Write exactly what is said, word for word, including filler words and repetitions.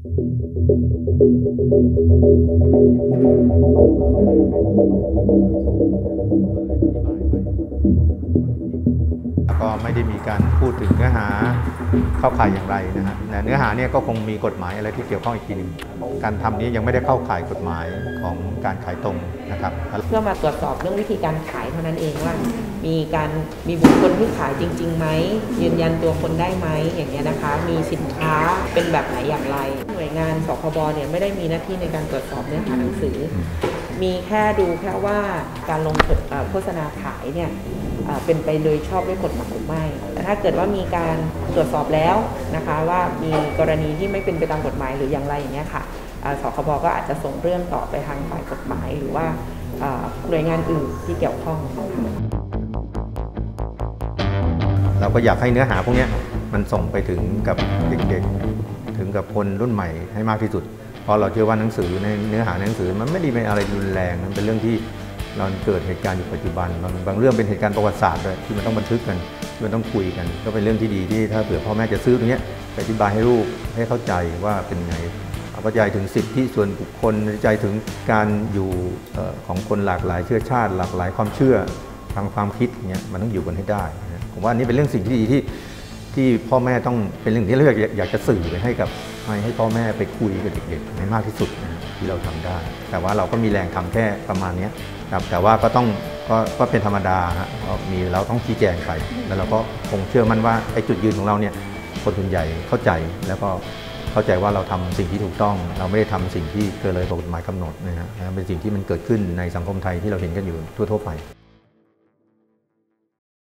ก็ไม่ได้มีการพูดถึงเนื้อหาเข้าข่ายอย่างไรนะฮะเนื้อหาเนี่ยก็คงมีกฎหมายอะไรที่เกี่ยวข้องอีกทีหนึ่งการทำนี้ยังไม่ได้เข้าข่ายกฎหมายของการขายตรงนะครับเพื่อมาตรวจสอบเรื่องวิธีการขายเท่านั้นเองว่ามีการมีบุคคลที่ขายจริงๆไหมยืนยันตัวคนได้ไหมอย่างเงี้ยนะคะมีสินค้าเป็นแบบไหนอย่างไรหน่วยงานสคบเนี่ยไม่ได้มีหน้าที่ในการตรวจสอบเนื้อหาหนังสือมีแค่ดูแค่ว่าการลงโฆษณาขายเนี่ยเป็นไปโดยชอบด้วยกฎหมายหรือไม่แต่ถ้าเกิดว่ามีการตรวจสอบแล้วนะคะว่ามีกรณีที่ไม่เป็นไปตามกฎหมายหรืออย่างไรอย่างเงี้ยค่ะสคบก็อาจจะส่งเรื่องต่อไปทางฝ่ายกฎหมายหรือว่าหน่วยงานอื่นที่เกี่ยวข้องเราก็อยากให้เนื้อหาพวกนี้มันส่งไปถึงกับเด็กๆถึงกับคนรุ่นใหม่ให้มากที่สุดเพราะเราเชื่อว่าหนังสือในเนื้อหาหนังสือมันไม่ได้เป็นอะไรรุนแรงมันเป็นเรื่องที่เราเกิดเหตุการณ์อยู่ปัจจุบันบางบางเรื่องเป็นเหตุการณ์ประวัติศาสตร์ด้วยที่มันต้องบันทึกกันที่มันต้องคุยกันก็เป็นเรื่องที่ดีที่ถ้าเผื่อพ่อแม่จะซื้อตรงนี้ไปอธิบายให้ลูกให้เข้าใจว่าเป็นไงเข้าใจถึงสิทธิส่วนบุคคลเข้าใจถึงการอยู่ของคนหลากหลายเชื้อชาติหลากหลายความเชื่อทางความคิดเงี้ยมันต้องอยู่กันให้ได้ผมว่าอันนี้เป็นเรื่องสิ่งที่ดีที่ที่พ่อแม่ต้องเป็นเรื่องที่เราอยากจะสื่อไปให้กับให้พ่อแม่ไปคุยกับเด็กๆให้มากที่สุดนะที่เราทำได้แต่ว่าเราก็มีแรงทำแค่ประมาณนี้ครับแต่ว่าก็ต้องก็ก็เป็นธรรมดาฮะมีเราต้องชี้แจงไปแล้วเราก็คงเชื่อมั่นว่าไอ้จุดยืนของเราเนี่ยคนส่วนใหญ่เข้าใจแล้วก็เข้าใจว่าเราทำสิ่งที่ถูกต้องเราไม่ได้ทำสิ่งที่เกินเลยกฎหมายกำหนดนะฮะเป็นสิ่งที่มันเกิดขึ้นในสังคมไทยที่เราเห็นกันอยู่ทั่วๆไป